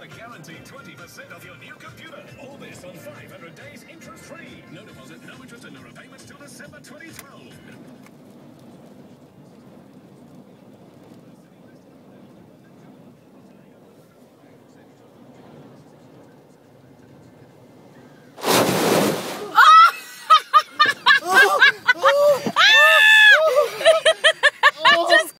got a guaranteed 20% off your new computer. All this on 500 days interest-free. No deposit, no interest, and no repayments till December 2012.